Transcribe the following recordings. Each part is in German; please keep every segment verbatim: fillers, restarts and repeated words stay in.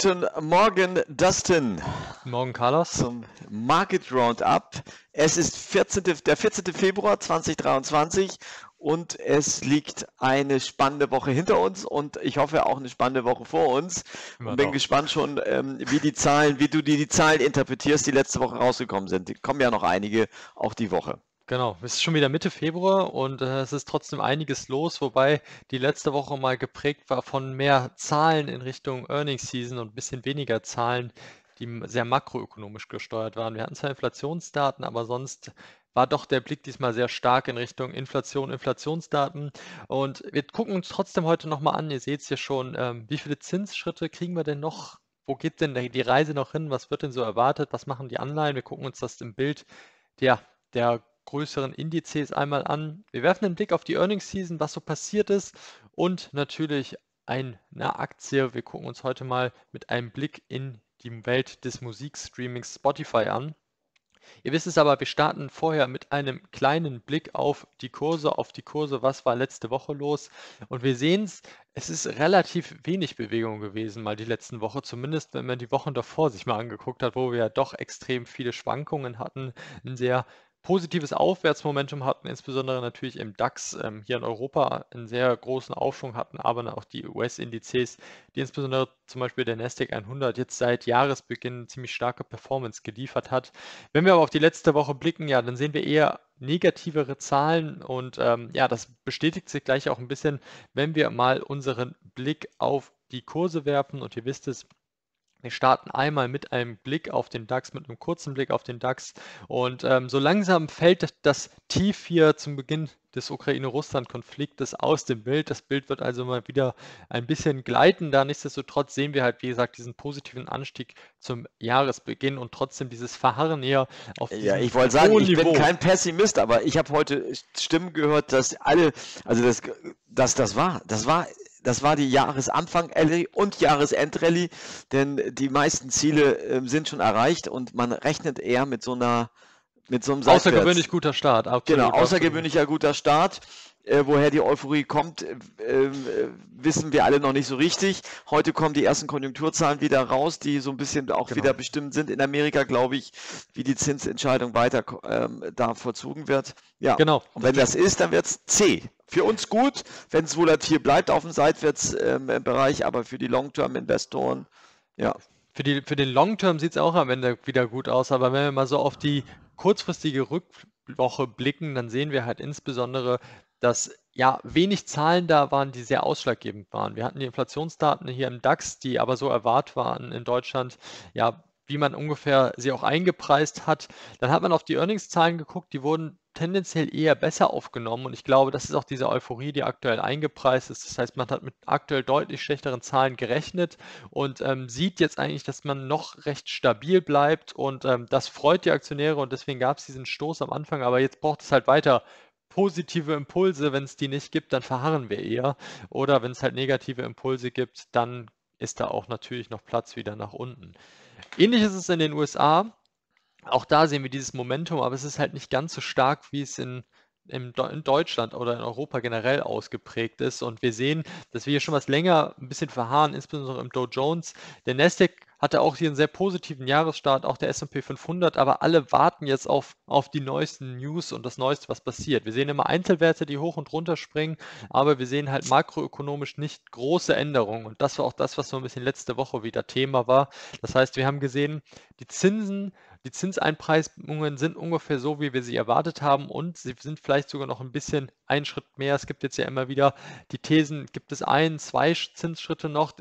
Guten Morgen, Dustin, Morgen, Carlos. zum Market Roundup. Es ist vierzehnte der vierzehnte Februar zweitausenddreiundzwanzig und es liegt eine spannende Woche hinter uns und ich hoffe auch eine spannende Woche vor uns Immer und bin doch. gespannt schon, ähm, wie die Zahlen, wie du die, die Zahlen interpretierst, die letzte Woche rausgekommen sind. Die kommen ja noch einige, auch die Woche. Genau, es ist schon wieder Mitte Februar und äh, es ist trotzdem einiges los, wobei die letzte Woche mal geprägt war von mehr Zahlen in Richtung Earnings Season und ein bisschen weniger Zahlen, die m- sehr makroökonomisch gesteuert waren. Wir hatten zwar Inflationsdaten, aber sonst war doch der Blick diesmal sehr stark in Richtung Inflation, Inflationsdaten. Und wir gucken uns trotzdem heute nochmal an. Ihr seht es hier schon, ähm, wie viele Zinsschritte kriegen wir denn noch? Wo geht denn die die Reise noch hin? Was wird denn so erwartet? Was machen die Anleihen? Wir gucken uns das im Bild der der größeren Indizes einmal an. Wir werfen einen Blick auf die Earnings Season, was so passiert ist und natürlich eine Aktie. Wir gucken uns heute mal mit einem Blick in die Welt des Musikstreamings Spotify an. Ihr wisst es aber, wir starten vorher mit einem kleinen Blick auf die Kurse, auf die Kurse, was war letzte Woche los. Und wir sehen es, es ist relativ wenig Bewegung gewesen, mal die letzten Woche, zumindest wenn man die Wochen davor sich mal angeguckt hat, wo wir ja doch extrem viele Schwankungen hatten, ein sehr positives Aufwärtsmomentum hatten, insbesondere natürlich im DAX ähm, hier in Europa einen sehr großen Aufschwung hatten, aber dann auch die U S-Indizes, die insbesondere zum Beispiel der Nasdaq hundert jetzt seit Jahresbeginn ziemlich starke Performance geliefert hat. Wenn wir aber auf die letzte Woche blicken, ja, dann sehen wir eher negativere Zahlen und ähm, ja, das bestätigt sich gleich auch ein bisschen, wenn wir mal unseren Blick auf die Kurse werfen und ihr wisst es, wir starten einmal mit einem Blick auf den DAX, mit einem kurzen Blick auf den DAX und ähm, so langsam fällt das Tief hier zum Beginn des Ukraine-Russland-Konfliktes aus dem Bild. Das Bild wird also mal wieder ein bisschen gleitender. Nichtsdestotrotz sehen wir halt, wie gesagt, diesen positiven Anstieg zum Jahresbeginn und trotzdem dieses Verharren eher auf Ja, diesem ich wollte sagen, hohen ich bin Niveau. kein Pessimist, aber ich habe heute Stimmen gehört, dass alle, also das, das, das war, das war, das war die Jahresanfang-Rallye und Jahresend-Rallye, denn die meisten Ziele äh, sind schon erreicht und man rechnet eher mit so einer, mit so einem Außergewöhnlich Seitwärts. guter Start, Genau, absolut, absolut. außergewöhnlicher guter Start. Äh, woher die Euphorie kommt, äh, äh, wissen wir alle noch nicht so richtig. Heute kommen die ersten Konjunkturzahlen wieder raus, die so ein bisschen auch Genau. wieder bestimmt sind in Amerika, glaube ich, wie die Zinsentscheidung weiter ähm, da vollzogen wird. Ja, Genau. und wenn das ist, dann wird es zäh. Für uns gut, wenn es volatil bleibt auf dem Seitwärtsbereich, ähm, aber für die Long-Term-Investoren, ja. Für die, für den Long Term sieht es auch am Ende wieder gut aus, aber wenn wir mal so auf die kurzfristige Rückwoche blicken, dann sehen wir halt insbesondere, dass ja wenig Zahlen da waren, die sehr ausschlaggebend waren. Wir hatten die Inflationsdaten hier im DAX, die aber so erwartet waren in Deutschland, ja, wie man ungefähr sie auch eingepreist hat. Dann hat man auf die Earnings-Zahlen geguckt, die wurden tendenziell eher besser aufgenommen und ich glaube, das ist auch diese Euphorie, die aktuell eingepreist ist. Das heißt, man hat mit aktuell deutlich schlechteren Zahlen gerechnet und ähm, sieht jetzt eigentlich, dass man noch recht stabil bleibt und ähm, das freut die Aktionäre und deswegen gab es diesen Stoß am Anfang, aber jetzt braucht es halt weiter positive Impulse. Wenn es die nicht gibt, dann verharren wir eher oder wenn es halt negative Impulse gibt, dann ist da auch natürlich noch Platz wieder nach unten. Ähnlich ist es in den U S A. Auch da sehen wir dieses Momentum, aber es ist halt nicht ganz so stark, wie es in, in, in Deutschland oder in Europa generell ausgeprägt ist. Und wir sehen, dass wir hier schon was länger ein bisschen verharren, insbesondere im Dow Jones. Der Nasdaq hatte auch hier einen sehr positiven Jahresstart, auch der S und P fünfhundert, aber alle warten jetzt auf, auf die neuesten News und das Neueste, was passiert. Wir sehen immer Einzelwerte, die hoch und runter springen, aber wir sehen halt makroökonomisch nicht große Änderungen. Und das war auch das, was so ein bisschen letzte Woche wieder Thema war. Das heißt, wir haben gesehen, die Zinsen die Zinseinpreisungen sind ungefähr so, wie wir sie erwartet haben und sie sind vielleicht sogar noch ein bisschen einen Schritt mehr. Es gibt jetzt ja immer wieder die Thesen, gibt es ein, zwei Zinsschritte noch?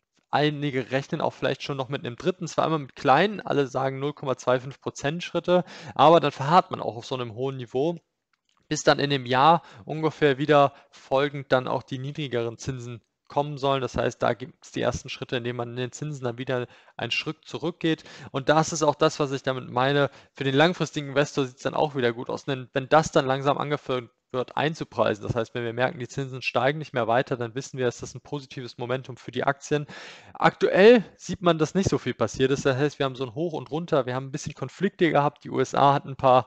Einige rechnen auch vielleicht schon noch mit einem dritten, zwar immer mit kleinen, alle sagen null Komma fünfundzwanzig Prozent Schritte, aber dann verharrt man auch auf so einem hohen Niveau, bis dann in dem Jahr ungefähr wieder folgend dann auch die niedrigeren Zinsen kommen sollen. Das heißt, da gibt es die ersten Schritte, indem man in den Zinsen dann wieder einen Schritt zurückgeht. Und das ist auch das, was ich damit meine. Für den langfristigen Investor sieht es dann auch wieder gut aus. Denn wenn das dann langsam angefangen wird einzupreisen, das heißt, wenn wir merken, die Zinsen steigen nicht mehr weiter, dann wissen wir, dass das ein positives Momentum für die Aktien. Aktuell sieht man, dass nicht so viel passiert ist. Das heißt, wir haben so ein Hoch und Runter, wir haben ein bisschen Konflikte gehabt. Die U S A hat ein paar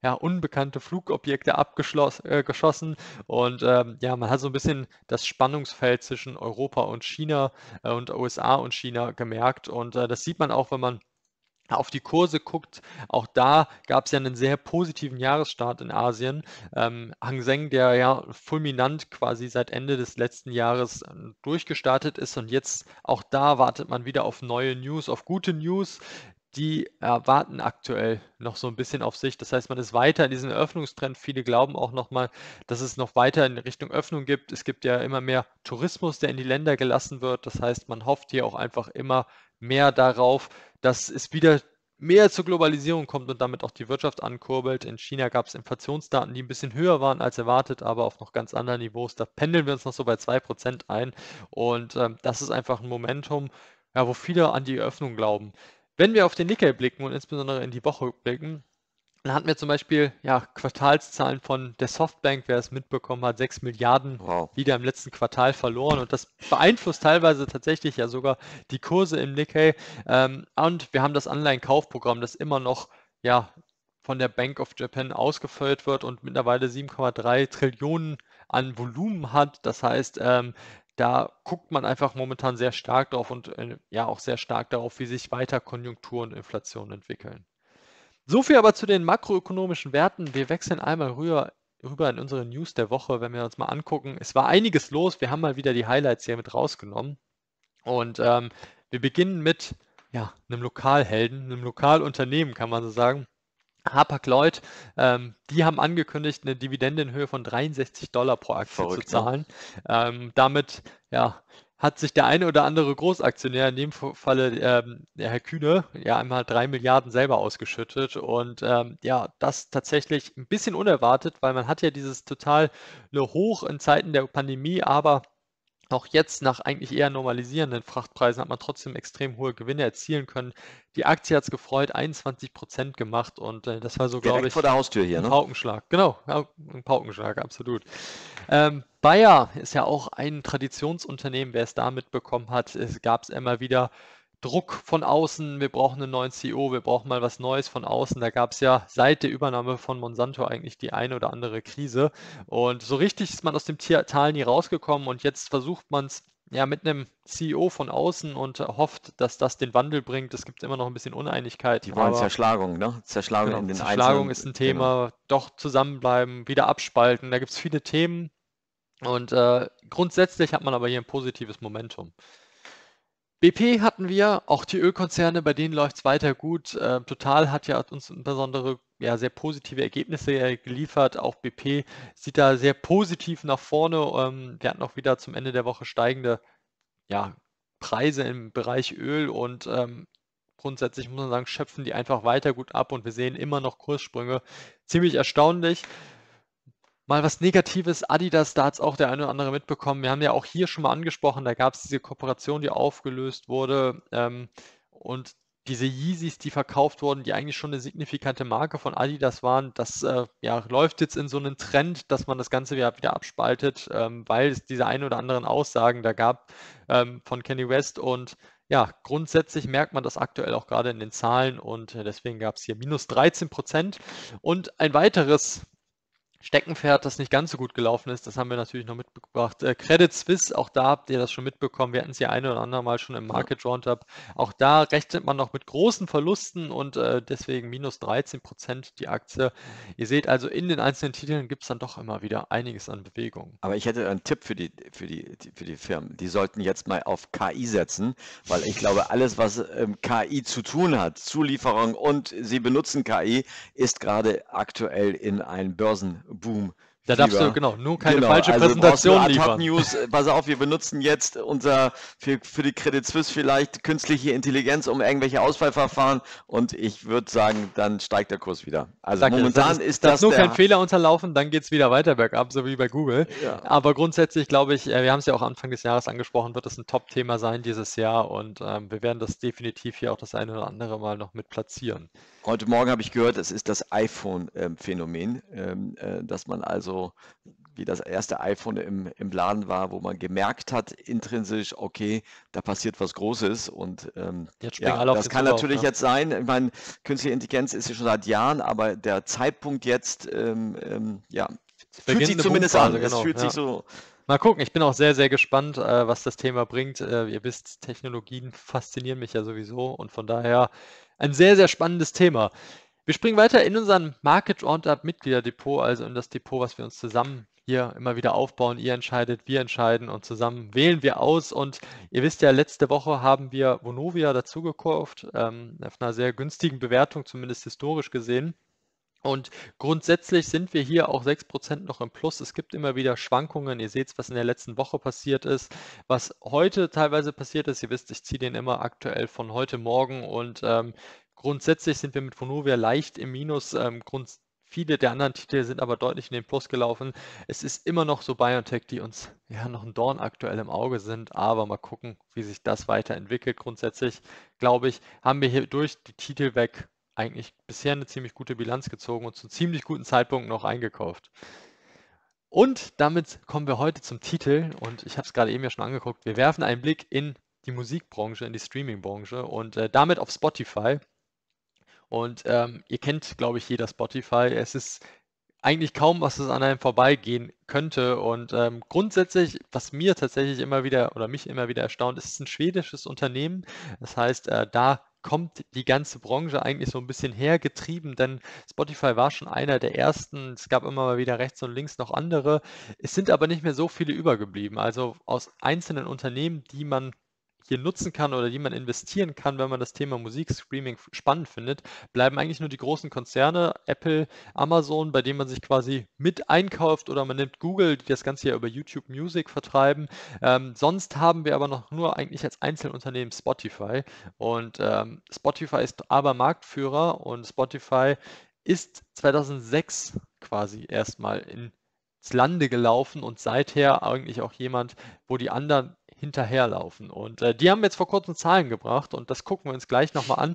ja, unbekannte Flugobjekte abgeschlossen, äh, geschossen und ähm, ja, man hat so ein bisschen das Spannungsfeld zwischen Europa und China äh, und U S A und China gemerkt und äh, das sieht man auch, wenn man auf die Kurse guckt. Auch da gab es ja einen sehr positiven Jahresstart in Asien. Ähm, Hang Seng, der ja fulminant quasi seit Ende des letzten Jahres ähm, durchgestartet ist und jetzt auch da wartet man wieder auf neue News, auf gute News. Die äh, warten aktuell noch so ein bisschen auf sich. Das heißt, man ist weiter in diesem Öffnungstrend. Viele glauben auch nochmal, dass es noch weiter in Richtung Öffnung gibt. Es gibt ja immer mehr Tourismus, der in die Länder gelassen wird. Das heißt, man hofft hier auch einfach immer mehr darauf, dass es wieder mehr zur Globalisierung kommt und damit auch die Wirtschaft ankurbelt. In China gab es Inflationsdaten, die ein bisschen höher waren als erwartet, aber auf noch ganz anderen Niveaus. Da pendeln wir uns noch so bei zwei Prozent ein. Und ähm, das ist einfach ein Momentum, ja, wo viele an die Öffnung glauben. Wenn wir auf den Nikkei blicken und insbesondere in die Woche blicken, dann hatten wir zum Beispiel ja, Quartalszahlen von der Softbank, wer es mitbekommen hat, sechs Milliarden Wow. wieder im letzten Quartal verloren und das beeinflusst teilweise tatsächlich ja sogar die Kurse im Nikkei. Ähm, und wir haben das Anleihenkaufprogramm, das immer noch ja, von der Bank of Japan ausgeführt wird und mittlerweile sieben Komma drei Trillionen an Volumen hat. Das heißt, ähm, da guckt man einfach momentan sehr stark drauf und äh, ja auch sehr stark darauf, wie sich weiter Konjunktur und Inflation entwickeln. So viel aber zu den makroökonomischen Werten. Wir wechseln einmal rüber, rüber in unsere News der Woche, wenn wir uns mal angucken. Es war einiges los. Wir haben mal wieder die Highlights hier mit rausgenommen. Und ähm, wir beginnen mit ja, einem Lokalhelden, einem Lokalunternehmen, kann man so sagen. Hapag-Lloyd, ähm, die haben angekündigt, eine Dividende in Höhe von dreiundsechzig Dollar pro Aktie Verrückt, zu ne? zahlen. Ähm, damit ja, hat sich der eine oder andere Großaktionär, in dem Falle ähm, der Herr Kühne, ja einmal drei Milliarden selber ausgeschüttet. Und ähm, ja, das tatsächlich ein bisschen unerwartet, weil man hat ja dieses totale Hoch in Zeiten der Pandemie, aber auch jetzt nach eigentlich eher normalisierenden Frachtpreisen hat man trotzdem extrem hohe Gewinne erzielen können. Die Aktie hat es gefreut, einundzwanzig Prozent gemacht und äh, das war so, glaube Direkt vor ich, der Haustür hier, ein ne? Paukenschlag. Genau, ja, ein Paukenschlag, absolut. Ähm, Bayer ist ja auch ein Traditionsunternehmen, wer es da mitbekommen hat. Es gab es immer wieder Druck von außen, wir brauchen einen neuen C E O, wir brauchen mal was Neues von außen. Da gab es ja seit der Übernahme von Monsanto eigentlich die eine oder andere Krise. Und so richtig ist man aus dem Tier- Tal nie rausgekommen und jetzt versucht man es ja mit einem C E O von außen und äh, hofft, dass das den Wandel bringt. Es gibt immer noch ein bisschen Uneinigkeiten, Die wollen aber Zerschlagung, ne? Zerschlagung genau, in den Zerschlagung einzelnen, ist ein genau. Thema, doch zusammenbleiben, wieder abspalten. Da gibt es viele Themen und äh, grundsätzlich hat man aber hier ein positives Momentum. B P hatten wir, auch die Ölkonzerne, bei denen läuft es weiter gut. Äh, Total hat ja uns insbesondere ja, sehr positive Ergebnisse äh, geliefert. Auch B P sieht da sehr positiv nach vorne. Ähm, wir hatten auch wieder zum Ende der Woche steigende ja, Preise im Bereich Öl und ähm, grundsätzlich muss man sagen, schöpfen die einfach weiter gut ab und wir sehen immer noch Kurssprünge. Ziemlich erstaunlich. Mal was Negatives, Adidas, da hat es auch der eine oder andere mitbekommen. Wir haben ja auch hier schon mal angesprochen, da gab es diese Kooperation, die aufgelöst wurde ähm, und diese Yeezys, die verkauft wurden, die eigentlich schon eine signifikante Marke von Adidas waren, das äh, ja, läuft jetzt in so einen Trend, dass man das Ganze wieder, wieder abspaltet, ähm, weil es diese ein oder anderen Aussagen da gab ähm, von Kanye West und ja, grundsätzlich merkt man das aktuell auch gerade in den Zahlen und äh, deswegen gab es hier minus dreizehn Prozent und ein weiteres Steckenpferd, das nicht ganz so gut gelaufen ist, das haben wir natürlich noch mitgebracht. Äh, Credit Suisse, auch da habt ihr das schon mitbekommen. Wir hatten es ja ein oder andere Mal schon im Ja. Market Roundup. Auch da rechnet man noch mit großen Verlusten und äh, deswegen minus dreizehn Prozent die Aktie. Ihr seht also, in den einzelnen Titeln gibt es dann doch immer wieder einiges an Bewegung. Aber ich hätte einen Tipp für die, für die, die- für die Firmen. Die sollten jetzt mal auf K I setzen, weil ich glaube, alles, was ähm, K I zu tun hat, Zulieferung und sie benutzen K I, ist gerade aktuell in ein Börsenboom. Da darfst du, Fieber. genau, nur keine Genau, falsche also du brauchst nur Präsentation Ad-Hoc liefern. News. Äh, Pass auf, wir benutzen jetzt unser für, für die Credit Suisse vielleicht künstliche Intelligenz um irgendwelche Auswahlverfahren und ich würde sagen, dann steigt der Kurs wieder. Also Sag ja, momentan das ist, ist darf das nur kein der. Fehler unterlaufen, dann geht es wieder weiter bergab, so wie bei Google. Ja. Aber grundsätzlich glaube ich, äh, wir haben es ja auch Anfang des Jahres angesprochen, wird es ein Top-Thema sein dieses Jahr und ähm, wir werden das definitiv hier auch das eine oder andere Mal noch mit platzieren. Heute Morgen habe ich gehört, es ist das iPhone-Phänomen, ähm, äh, dass man also wie das erste iPhone im, im Laden war, wo man gemerkt hat, intrinsisch, okay, da passiert was Großes. Und ähm, Jetzt springen ja, alle auf das den kann Zug auf, natürlich ne? jetzt sein. Ich meine, künstliche Intelligenz ist ja schon seit Jahren, aber der Zeitpunkt jetzt, ähm, ähm, ja, Es fühlt beginnt sich eine zumindest an. Boomphase, Es genau, fühlt sich ja. so, Mal gucken, ich bin auch sehr, sehr gespannt, äh, was das Thema bringt. Äh, ihr wisst, Technologien faszinieren mich ja sowieso und von daher ein sehr, sehr spannendes Thema. Wir springen weiter in unseren Market Roundup Mitgliederdepot, also in das Depot, was wir uns zusammen hier immer wieder aufbauen. Ihr entscheidet, wir entscheiden und zusammen wählen wir aus. Und ihr wisst ja, letzte Woche haben wir Vonovia dazu gekauft, ähm, auf einer sehr günstigen Bewertung, zumindest historisch gesehen. Und grundsätzlich sind wir hier auch sechs Prozent noch im Plus. Es gibt immer wieder Schwankungen. Ihr seht, was in der letzten Woche passiert ist, was heute teilweise passiert ist. Ihr wisst, ich ziehe den immer aktuell von heute Morgen und ähm, grundsätzlich sind wir mit Vonovia leicht im Minus. Ähm, Grund, viele der anderen Titel sind aber deutlich in den Plus gelaufen. Es ist immer noch so BioNTech, die uns ja noch ein Dorn aktuell im Auge sind, aber mal gucken, wie sich das weiterentwickelt. Grundsätzlich, glaube ich, haben wir hier durch die Titel weg eigentlich bisher eine ziemlich gute Bilanz gezogen und zu ziemlich guten Zeitpunkten noch eingekauft. Und damit kommen wir heute zum Titel und ich habe es gerade eben ja schon angeguckt. Wir werfen einen Blick in die Musikbranche, in die Streamingbranche und äh, damit auf Spotify. Und ähm, ihr kennt, glaube ich, jeder Spotify. Es ist eigentlich kaum, was es an einem vorbeigehen könnte. Und ähm, grundsätzlich, was mir tatsächlich immer wieder oder mich immer wieder erstaunt, ist, es ist ein schwedisches Unternehmen. Das heißt, äh, da kommt die ganze Branche eigentlich so ein bisschen hergetrieben, denn Spotify war schon einer der ersten. Es gab immer mal wieder rechts und links noch andere. Es sind aber nicht mehr so viele übergeblieben. Also aus einzelnen Unternehmen, die man hier nutzen kann oder die man investieren kann, wenn man das Thema Musikstreaming spannend findet, bleiben eigentlich nur die großen Konzerne, Apple, Amazon, bei denen man sich quasi mit einkauft oder man nimmt Google, die das Ganze ja über YouTube Music vertreiben. Ähm, sonst haben wir aber noch nur eigentlich als Einzelunternehmen Spotify und ähm, Spotify ist aber Marktführer und Spotify ist zweitausendsechs quasi erstmal ins Lande gelaufen und seither eigentlich auch jemand, wo die anderen hinterherlaufen. Und äh, die haben jetzt vor kurzem Zahlen gebracht und das gucken wir uns gleich nochmal an.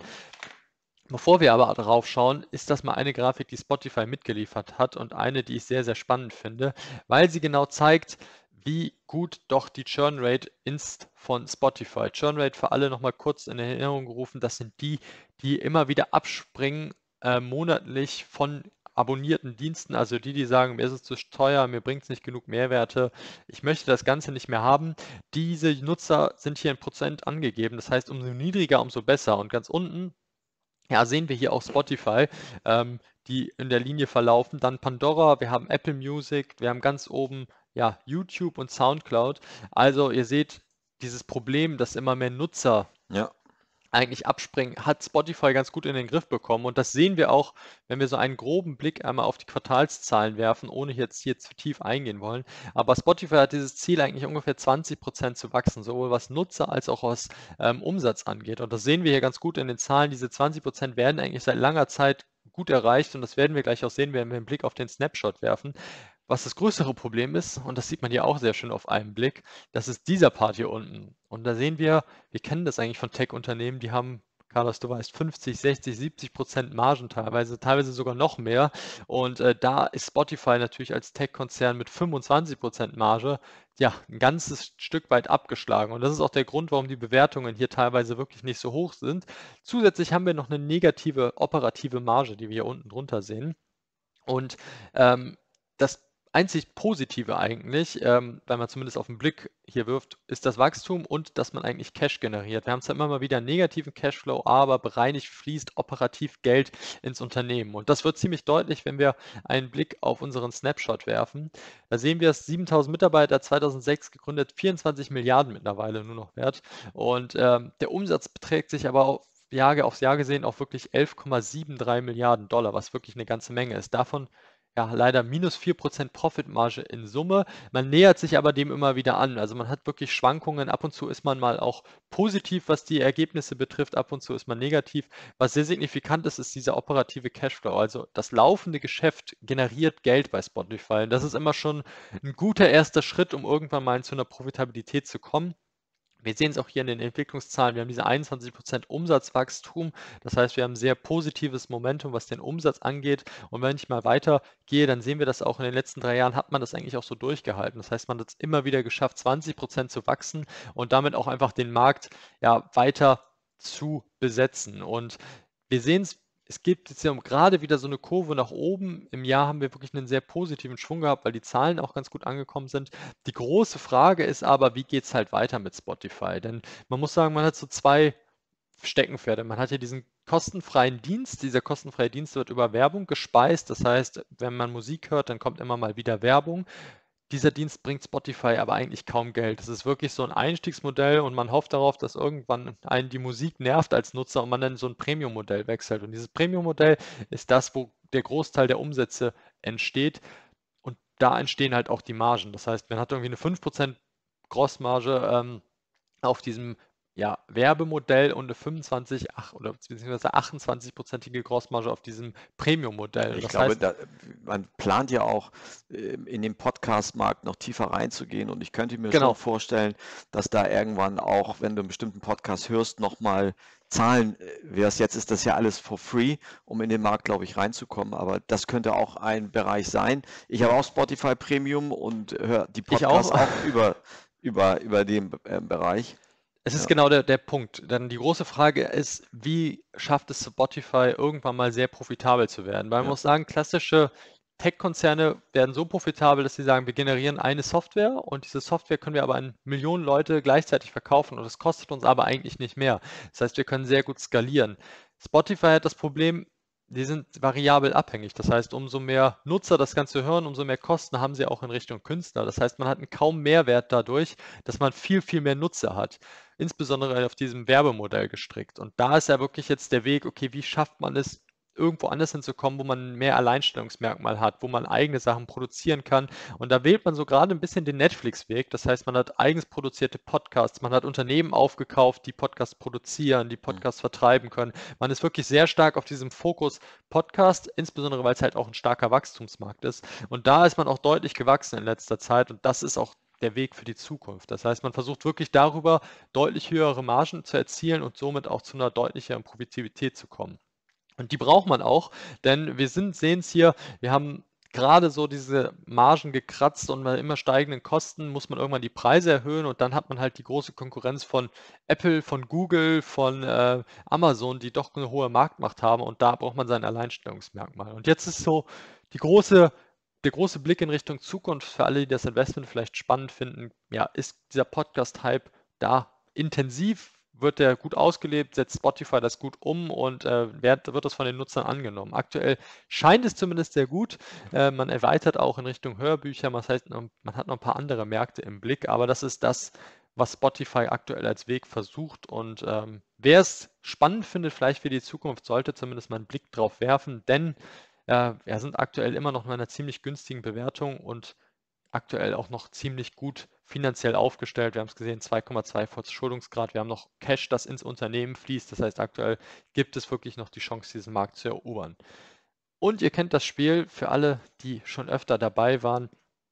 Bevor wir aber darauf schauen, ist das mal eine Grafik, die Spotify mitgeliefert hat und eine, die ich sehr, sehr spannend finde, weil sie genau zeigt, wie gut doch die Churn Rate ist von Spotify. Churn Rate für alle nochmal kurz in Erinnerung gerufen, das sind die, die immer wieder abspringen äh, monatlich von abonnierten Diensten, also die, die sagen, mir ist es zu teuer, mir bringt es nicht genug Mehrwerte, ich möchte das Ganze nicht mehr haben. Diese Nutzer sind hier in Prozent angegeben, das heißt, umso niedriger, umso besser. Und ganz unten, ja, sehen wir hier auch Spotify, ähm, die in der Linie verlaufen. Dann Pandora, wir haben Apple Music, wir haben ganz oben ja, YouTube und SoundCloud. Also ihr seht dieses Problem, dass immer mehr Nutzer ja. eigentlich abspringen, hat Spotify ganz gut in den Griff bekommen. Und das sehen wir auch, wenn wir so einen groben Blick einmal auf die Quartalszahlen werfen, ohne jetzt hier zu tief eingehen wollen. Aber Spotify hat dieses Ziel eigentlich ungefähr zwanzig Prozent zu wachsen, sowohl was Nutzer als auch was ähm, Umsatz angeht. Und das sehen wir hier ganz gut in den Zahlen. Diese zwanzig Prozent werden eigentlich seit langer Zeit gut erreicht und das werden wir gleich auch sehen, wenn wir einen Blick auf den Snapshot werfen. Was das größere Problem ist, und das sieht man hier auch sehr schön auf einen Blick, das ist dieser Part hier unten. Und da sehen wir, wir kennen das eigentlich von Tech-Unternehmen, die haben, Carlos, du weißt, fünfzig, sechzig, siebzig Prozent Margen teilweise, teilweise sogar noch mehr. Und äh, da ist Spotify natürlich als Tech-Konzern mit fünfundzwanzig Prozent Marge ja ein ganzes Stück weit abgeschlagen. Und das ist auch der Grund, warum die Bewertungen hier teilweise wirklich nicht so hoch sind. Zusätzlich haben wir noch eine negative operative Marge, die wir hier unten drunter sehen. Und ähm, das einzig Positive eigentlich, ähm, wenn man zumindest auf den Blick hier wirft, ist das Wachstum und dass man eigentlich Cash generiert. Wir haben zwar immer mal wieder einen negativen Cashflow, aber bereinigt fließt operativ Geld ins Unternehmen. Und das wird ziemlich deutlich, wenn wir einen Blick auf unseren Snapshot werfen. Da sehen wir es, siebentausend Mitarbeiter, zweitausendsechs gegründet, vierundzwanzig Milliarden mittlerweile nur noch wert. Und ähm, der Umsatz beträgt sich aber auf Jahr, aufs Jahr gesehen auch wirklich elf Komma drei Milliarden Dollar, was wirklich eine ganze Menge ist. Davon ja leider minus vier Prozent Profitmarge in Summe. Man nähert sich aber dem immer wieder an. Also man hat wirklich Schwankungen. Ab und zu ist man mal auch positiv, was die Ergebnisse betrifft. Ab und zu ist man negativ. Was sehr signifikant ist, ist dieser operative Cashflow. Also das laufende Geschäft generiert Geld bei Spotify. Und das ist immer schon ein guter erster Schritt, um irgendwann mal zu einer Profitabilität zu kommen. Wir sehen es auch hier in den Entwicklungszahlen. Wir haben diese einundzwanzig Prozent Umsatzwachstum. Das heißt, wir haben sehr positives Momentum, was den Umsatz angeht. Und wenn ich mal weitergehe, dann sehen wir das auch in den letzten drei Jahren, hat man das eigentlich auch so durchgehalten. Das heißt, man hat es immer wieder geschafft, zwanzig Prozent zu wachsen und damit auch einfach den Markt ja weiter zu besetzen. Und wir sehen es, es gibt jetzt ja gerade wieder so eine Kurve nach oben. Im Jahr haben wir wirklich einen sehr positiven Schwung gehabt, weil die Zahlen auch ganz gut angekommen sind. Die große Frage ist aber, wie geht es halt weiter mit Spotify? Denn man muss sagen, man hat so zwei Steckenpferde. Man hat ja diesen kostenfreien Dienst. Dieser kostenfreie Dienst wird über Werbung gespeist. Das heißt, wenn man Musik hört, dann kommt immer mal wieder Werbung. Dieser Dienst bringt Spotify aber eigentlich kaum Geld. Es ist wirklich so ein Einstiegsmodell und man hofft darauf, dass irgendwann einen die Musik nervt als Nutzer und man dann so ein Premium-Modell wechselt. Und dieses Premium-Modell ist das, wo der Großteil der Umsätze entsteht. Und da entstehen halt auch die Margen. Das heißt, man hat irgendwie eine fünf Prozent Grossmarge ähm, auf diesem ja, Werbemodell und eine fünfundzwanzig ach, oder beziehungsweise achtundzwanzig-prozentige Grossmarge auf diesem Premium-Modell. Und Ich das glaube, heißt, da, man plant ja auch ähm, in den Podcast-Markt noch tiefer reinzugehen und ich könnte mir schon genau, vorstellen, dass da irgendwann auch, wenn du einen bestimmten Podcast hörst, nochmal Zahlen, äh, wie es jetzt ist, das ja alles for free, um in den Markt, glaube ich, reinzukommen, aber das könnte auch ein Bereich sein. Ich habe auch Spotify Premium und höre die ich auch. Podcasts auch über, über, über den äh, Bereich. Es ist Ja, genau der, der Punkt. Dann die große Frage ist, wie schafft es Spotify irgendwann mal sehr profitabel zu werden? Weil man ja. muss sagen, klassische Tech-Konzerne werden so profitabel, dass sie sagen, wir generieren eine Software und diese Software können wir aber an Millionen Leute gleichzeitig verkaufen und das kostet uns aber eigentlich nicht mehr. Das heißt, wir können sehr gut skalieren. Spotify hat das Problem, die sind variabel abhängig. Das heißt, umso mehr Nutzer das Ganze hören, umso mehr Kosten haben sie auch in Richtung Künstler. Das heißt, man hat einen kaum Mehrwert dadurch, dass man viel, viel mehr Nutzer hat. Insbesondere auf diesem Werbemodell gestrickt. Und da ist ja wirklich jetzt der Weg, okay, wie schafft man es, irgendwo anders hinzukommen, wo man mehr Alleinstellungsmerkmal hat, wo man eigene Sachen produzieren kann. Und da wählt man so gerade ein bisschen den Netflix-Weg. Das heißt, man hat eigens produzierte Podcasts, man hat Unternehmen aufgekauft, die Podcasts produzieren, die Hm. Podcasts vertreiben können. Man ist wirklich sehr stark auf diesem Fokus Podcast, insbesondere weil es halt auch ein starker Wachstumsmarkt ist. Und da ist man auch deutlich gewachsen in letzter Zeit und das ist auch der Weg für die Zukunft. Das heißt, man versucht wirklich darüber deutlich höhere Margen zu erzielen und somit auch zu einer deutlicheren Produktivität zu kommen. Und die braucht man auch, denn wir sind, sehen es hier, wir haben gerade so diese Margen gekratzt und bei immer steigenden Kosten muss man irgendwann die Preise erhöhen und dann hat man halt die große Konkurrenz von Apple, von Google, von äh, Amazon, die doch eine hohe Marktmacht haben und da braucht man sein Alleinstellungsmerkmal. Und jetzt ist so die große, der große Blick in Richtung Zukunft für alle, die das Investment vielleicht spannend finden. Ja, ist dieser Podcast-Hype da intensiv? Wird der gut ausgelebt, setzt Spotify das gut um und äh, wird, wird das von den Nutzern angenommen. Aktuell scheint es zumindest sehr gut. Äh, man erweitert auch in Richtung Hörbücher, das heißt, man hat noch ein paar andere Märkte im Blick, aber das ist das, was Spotify aktuell als Weg versucht. Und ähm, wer es spannend findet, vielleicht für die Zukunft, sollte zumindest mal einen Blick drauf werfen, denn äh, wir sind aktuell immer noch in einer ziemlich günstigen Bewertung und aktuell auch noch ziemlich gut finanziell aufgestellt. Wir haben es gesehen, zwei Komma zwei Verschuldungsgrad. Wir haben noch Cash, das ins Unternehmen fließt. Das heißt, aktuell gibt es wirklich noch die Chance, diesen Markt zu erobern. Und ihr kennt das Spiel für alle, die schon öfter dabei waren.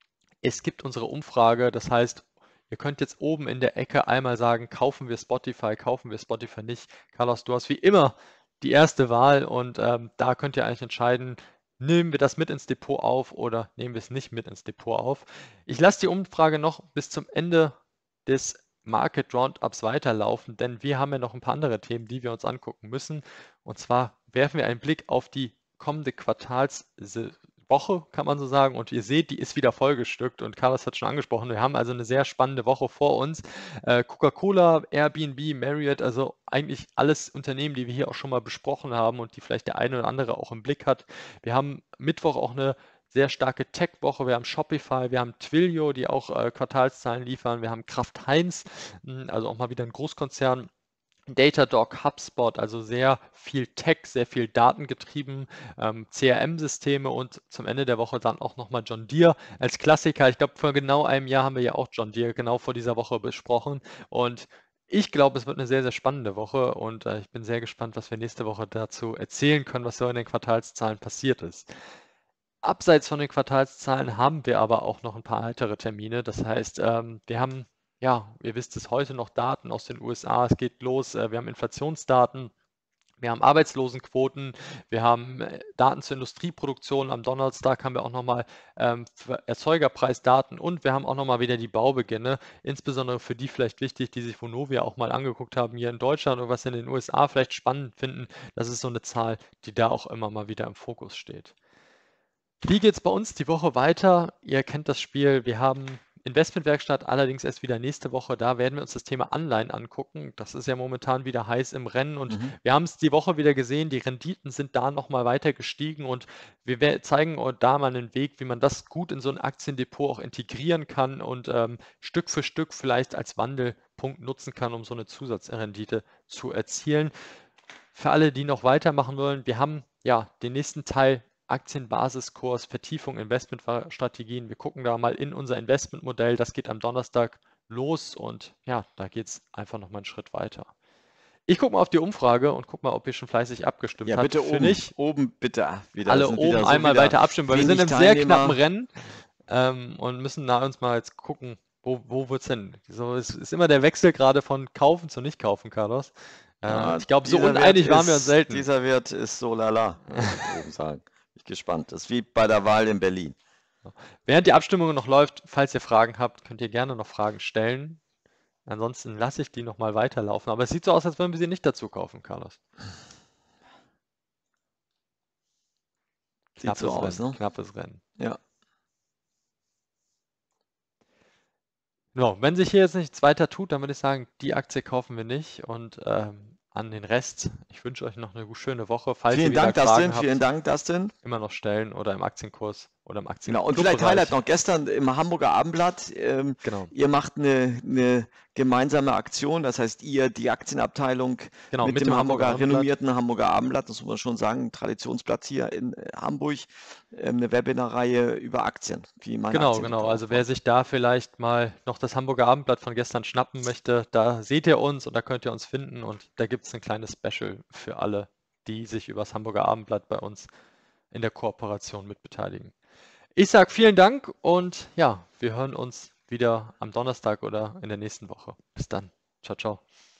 Es gibt unsere Umfrage. Das heißt, ihr könnt jetzt oben in der Ecke einmal sagen, kaufen wir Spotify, kaufen wir Spotify nicht. Carlos, du hast wie immer die erste Wahl und ähm, da könnt ihr eigentlich entscheiden, nehmen wir das mit ins Depot auf oder nehmen wir es nicht mit ins Depot auf. Ich lasse die Umfrage noch bis zum Ende des Market Roundups weiterlaufen, denn wir haben ja noch ein paar andere Themen, die wir uns angucken müssen. Und zwar werfen wir einen Blick auf die kommende Quartalswoche, kann man so sagen. Und ihr seht, die ist wieder vollgestückt. Und Carlos hat schon angesprochen, wir haben also eine sehr spannende Woche vor uns. Äh, Coca-Cola, Airbnb, Marriott, also eigentlich alles Unternehmen, die wir hier auch schon mal besprochen haben und die vielleicht der eine oder andere auch im Blick hat. Wir haben Mittwoch auch eine sehr starke Tech-Woche. Wir haben Shopify, wir haben Twilio, die auch äh, Quartalszahlen liefern. Wir haben Kraft Heinz, mh, also auch mal wieder ein Großkonzern. Datadog, HubSpot, also sehr viel Tech, sehr viel datengetrieben, ähm, C R M-Systeme und zum Ende der Woche dann auch nochmal John Deere als Klassiker. Ich glaube, vor genau einem Jahr haben wir ja auch John Deere genau vor dieser Woche besprochen und ich glaube, es wird eine sehr, sehr spannende Woche und äh, ich bin sehr gespannt, was wir nächste Woche dazu erzählen können, was so in den Quartalszahlen passiert ist. Abseits von den Quartalszahlen haben wir aber auch noch ein paar weitere Termine. Das heißt, ähm, wir haben ja, ihr wisst es, heute noch Daten aus den U S A. Es geht los. äh, Wir haben Inflationsdaten. Wir haben Arbeitslosenquoten, wir haben äh, Daten zur Industrieproduktion. Am Donnerstag haben wir auch nochmal ähm, für Erzeugerpreisdaten und wir haben auch nochmal wieder die Baubeginne, insbesondere für die vielleicht wichtig, die sich Vonovia auch mal angeguckt haben hier in Deutschland und was in den U S A vielleicht spannend finden. Das ist so eine Zahl, die da auch immer mal wieder im Fokus steht. Wie geht es bei uns die Woche weiter? Ihr kennt das Spiel. Wir haben Investmentwerkstatt, allerdings erst wieder nächste Woche. Da werden wir uns das Thema Anleihen angucken. Das ist ja momentan wieder heiß im Rennen und Mhm. wir haben es die Woche wieder gesehen. Die Renditen sind da nochmal weiter gestiegen und wir wer- zeigen euch da mal einen Weg, wie man das gut in so ein Aktiendepot auch integrieren kann und ähm, Stück für Stück vielleicht als Wandelpunkt nutzen kann, um so eine Zusatzrendite zu erzielen. Für alle, die noch weitermachen wollen, wir haben ja den nächsten Teil Aktienbasiskurs, Vertiefung, Investmentstrategien. Wir gucken da mal in unser Investmentmodell. Das geht am Donnerstag los und ja, da geht es einfach nochmal einen Schritt weiter. Ich gucke mal auf die Umfrage und gucke mal, ob ihr schon fleißig abgestimmt Ja, habt. bitte Für oben, nicht oben bitte wieder. alle Sind oben wieder so einmal wieder weiter abstimmen, weil wir sind wenig im sehr knappen Teilnehmer. Rennen ähm, und müssen da uns mal jetzt gucken, wo, wo wird es hin? So, es ist immer der Wechsel gerade von kaufen zu nicht kaufen, Carlos. Äh, Ah, ich glaube, so dieser Wert uneinig waren wir uns ist, selten. dieser Wert ist so lala, muss ich eben sagen. Bin ich gespannt. Das ist wie bei der Wahl in Berlin. Während die Abstimmung noch läuft, falls ihr Fragen habt, könnt ihr gerne noch Fragen stellen. Ansonsten lasse ich die nochmal weiterlaufen. Aber es sieht so aus, als würden wir sie nicht dazu kaufen, Carlos. Sieht Knappes so aus, Rennen, ne? knappes Rennen. Ja. No, wenn sich hier jetzt nichts weiter tut, dann würde ich sagen, die Aktie kaufen wir nicht. Und ähm, an den Rest, ich wünsche euch noch eine schöne Woche. Falls ihr Vielen wieder Dank, Fragen Dustin. Vielen habt, Dank, Dustin. immer noch stellen oder im Aktienkurs oder im Genau. Und Aktienclub-Bereich. vielleicht Highlight noch gestern im Hamburger Abendblatt. Ähm, Genau, ihr macht eine, eine gemeinsame Aktion. Das heißt, ihr, die Aktienabteilung genau, mit, mit dem dem Hamburger, Hamburger Abendblatt. renommierten Hamburger Abendblatt, das muss man schon sagen, ein Traditionsblatt hier in äh, Hamburg, ähm, eine Webinarreihe über Aktien, wie man Genau, Aktiendepot genau. Also wer aufbaut. sich da vielleicht mal noch das Hamburger Abendblatt von gestern schnappen möchte, da seht ihr uns und da könnt ihr uns finden und da gibt es ein kleines Special für alle, die sich über das Hamburger Abendblatt bei uns in der Kooperation mitbeteiligen. Ich sage vielen Dank und ja, wir hören uns wieder am Donnerstag oder in der nächsten Woche. Bis dann. Ciao, ciao.